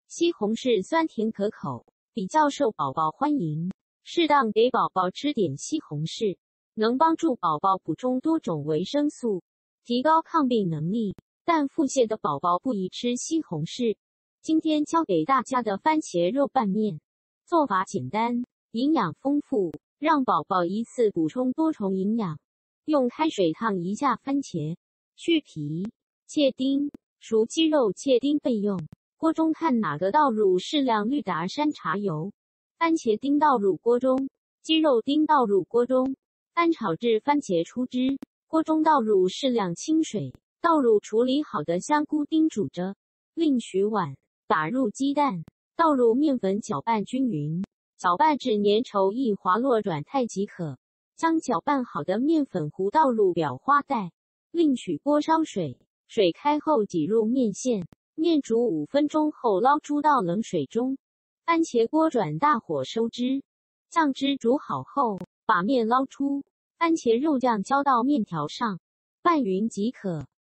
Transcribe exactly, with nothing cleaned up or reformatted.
西红柿酸甜可口，比较受宝宝欢迎。适当给宝宝吃点西红柿，能帮助宝宝补充多种维生素，提高抗病能力。但腹泻的宝宝不宜吃西红柿。今天教给大家的番茄肉拌面，做法简单，营养丰富，让宝宝一次补充多重营养。用开水烫一下番茄，去皮、切丁，熟鸡肉切丁备用。锅中看哪个倒入适量绿达山茶油，番茄丁倒入锅中，鸡肉丁倒入锅中，翻炒至番茄出汁。锅中倒入适量清水，倒入处理好的香菇丁煮着，另取碗，打入鸡蛋，倒入面粉搅拌均匀，搅拌至粘稠易滑落软态即可。将搅拌好的面粉糊倒入裱花袋，另取锅烧水，水开后挤入面线，面煮五分钟后捞出到冷水中。番茄锅转大火收汁，酱汁煮好后，把面捞出，番茄肉酱浇到面条上，拌匀即可。